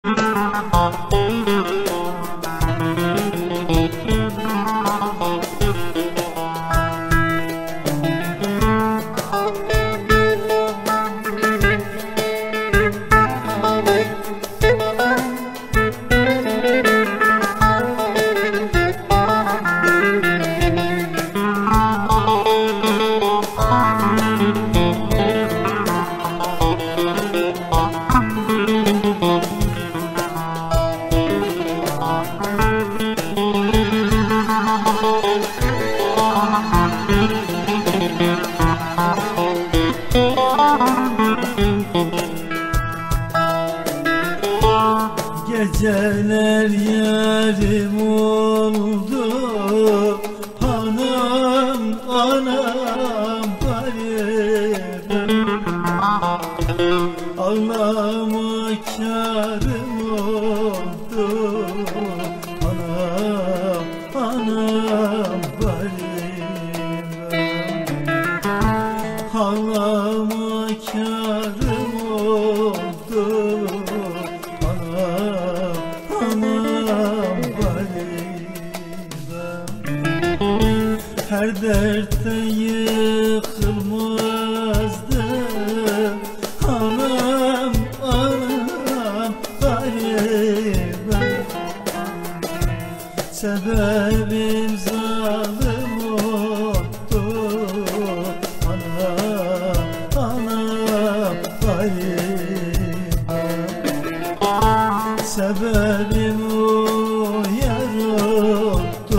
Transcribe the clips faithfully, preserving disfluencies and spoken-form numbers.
Geceler yarim oldu, hanım anam garibim. Ağlama kârım oldu, anam anam garibim. Ağlama kârım oldu, her dertte yıkılmazdı, anam anam garibim. Sebebim zalim oldu, anam anam garibim. Sebebim o yar oldu,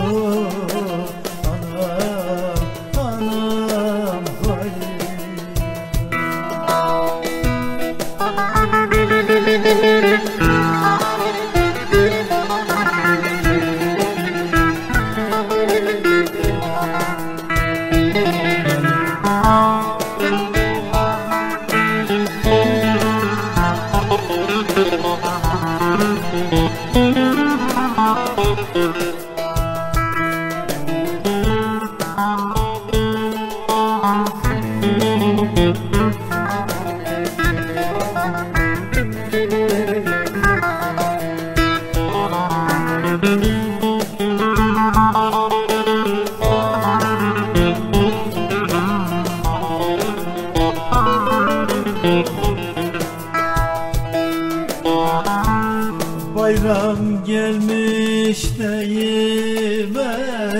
bayram gelmiş deyime,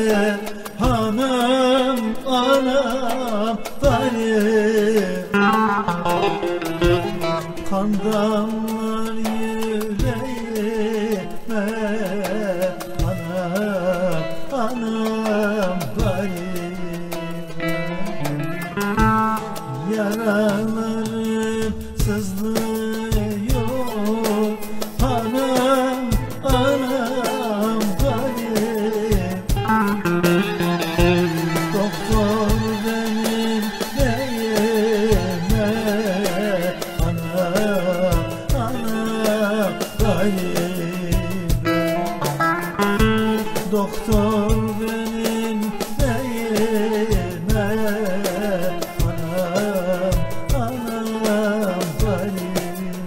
hanım anam garip. Kan damlar yüreğime, anam anam garip. Yaralarım sızlıyor, anam anam garip. Doktor benim neyime, anam anam garip. Doktor benim neyime, anam anam garip.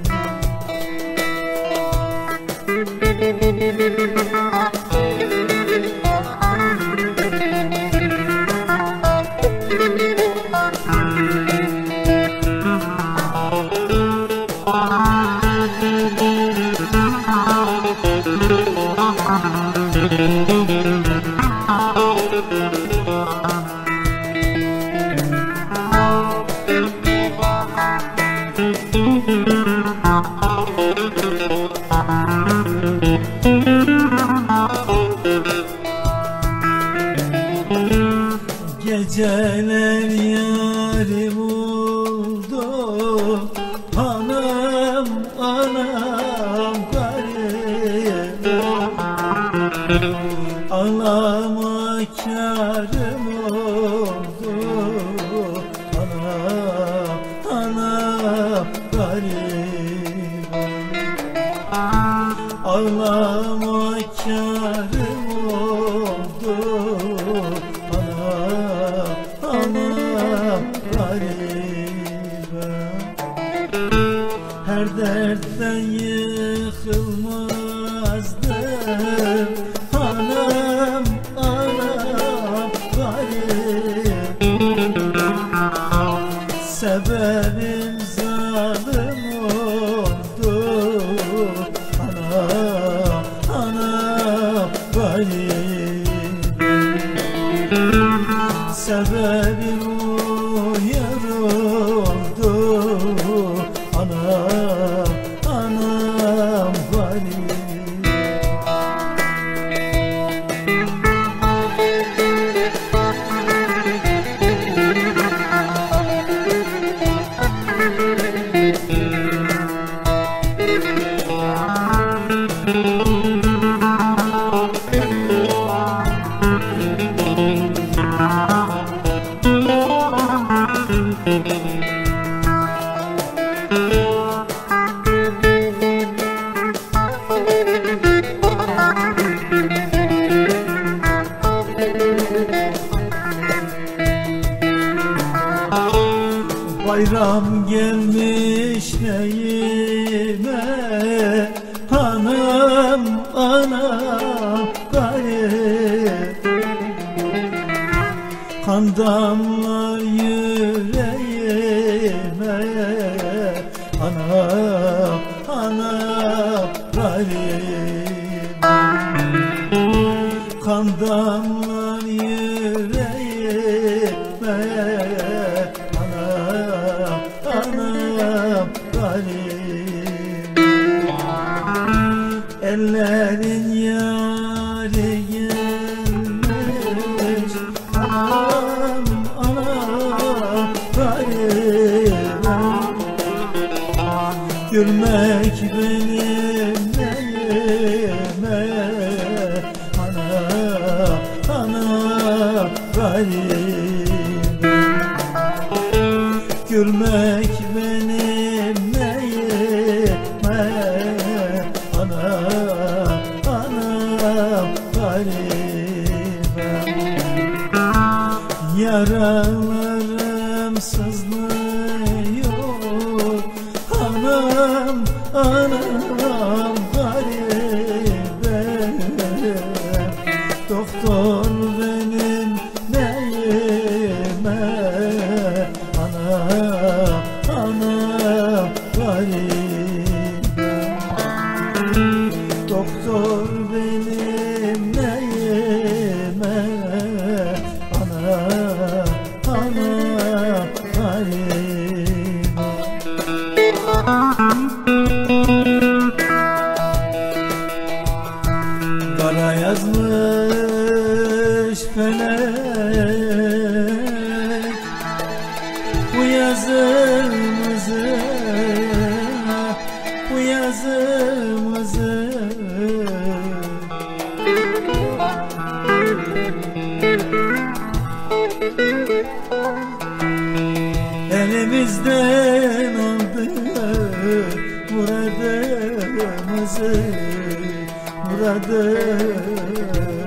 Geceler yarim oldu, hanım anam garip. Ağlama kârım oldu, anam anam garip. Ağlama kârım oldu, anam anam garip. Her dertten yıkılmaz garip. Bayram gelmiş neyime, anam anam garip. Kan damlar yüreğime, anam anam garip. Kan damlar yüreğime, anam garip. Ellerin yâri gelmiş, anam anam garip. Gülmek benim neyime, anam anam garip. Gülmek benim neyime, anam anam garip. Yaralarım sızlıyor, anam anam garip. Doktor benim neyime, anam anam garip. Doktor benim neyime, anam anam garip. Kara yazmış felek bu yazımızı, bu yazımızı. Elimizden aldı muradımızı, muradımızı.